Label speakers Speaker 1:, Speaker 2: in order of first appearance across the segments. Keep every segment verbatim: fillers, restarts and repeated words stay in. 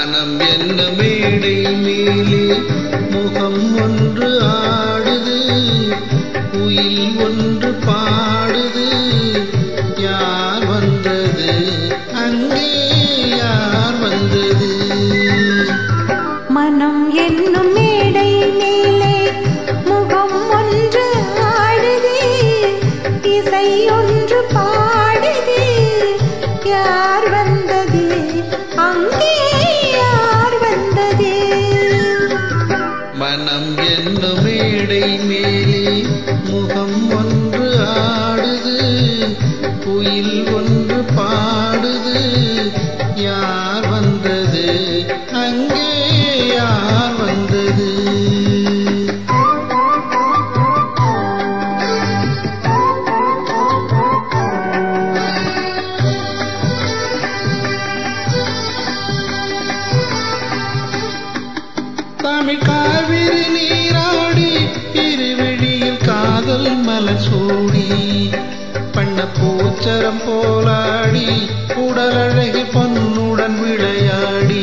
Speaker 1: மனம் என்ன மேடை மேலே முகம் ஒன்று ஆடுது, குயில் ஒன்று பாடுது, யார் வந்தது அங்கே யார் வந்தது?
Speaker 2: மனம் என்னும் மேடை மேலே முகம் ஒன்று ஆடுது, இசை ஒன்று பாடுது, யார் வந்தது அங்கே யார் வந்தது?
Speaker 1: மனம் என்னும் மேடை மேலே முகம் ஒன்று ஆடுது, குயில் ஒன்று பாடுது, யார் வந்தது அங்கே யார் வந்தது? தமிழ் காவிரி நீராடி இருவிழியில் காதல் மலர் சூடி, பண்ண பூச்சரம் போலாடி உடல் அழகி பொன்னுடன் விளையாடி.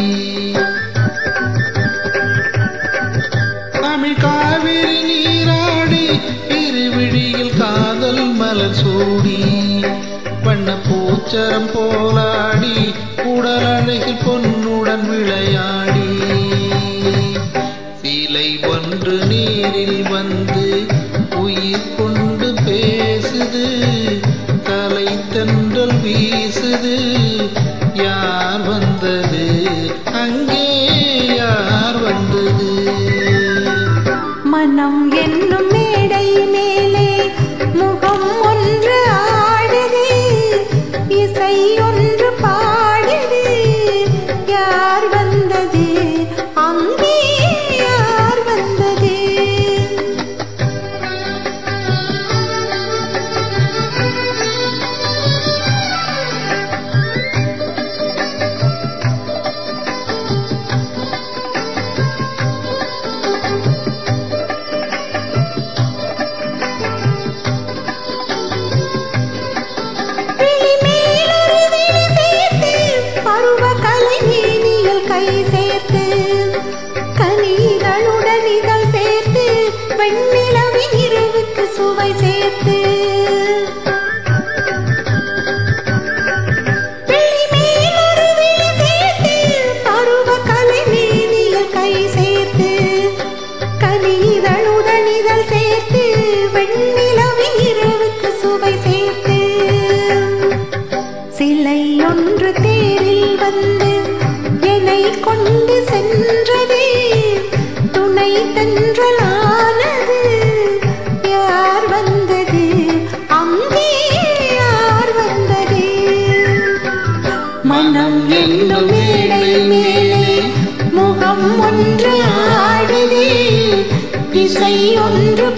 Speaker 1: தமிழ் காவிரி நீராடி இருவிழியில் காதல் மலர் சூடி, பண்ண பூச்சரம் போலாடி உடல் அழகி பொன்னுடன் விளையாடி. சிலை ஒன்று நீரில் வந்து உயிர் கொண்டு பேசுது, கலை தென்றல் வீசுது, யார் வந்தது அங்கே யார் வந்தது?
Speaker 2: மனம் என்னும் மேடை மேலே முகம் ஒன்று ஆடுது, இசை ஒன்று பாடுது, யார் வந்தது அங்கே யார் வந்தது? கை சேர்த்து கனிகளுடன் இதழ் சேர்த்து வெண்ணிலவின் இரவுக்கு சுவை சேர்த்து, பருவ கலை மேனியில் கை சேர்த்து கனிகளுடன் இதழ் சேர்த்து வெண்ணிலவின் இரவுக்கு சுவை சேர்த்து, சிலை ஒன்று தேரில் வந்து என்னை கொண்டு சென்றது, துணை தென்றலானது, யார் வந்தது அங்கே யார் வந்தது? மனம் என்னும் மேடை மேலே முகம் ஒன்று ஆடுது, இசை ஒன்று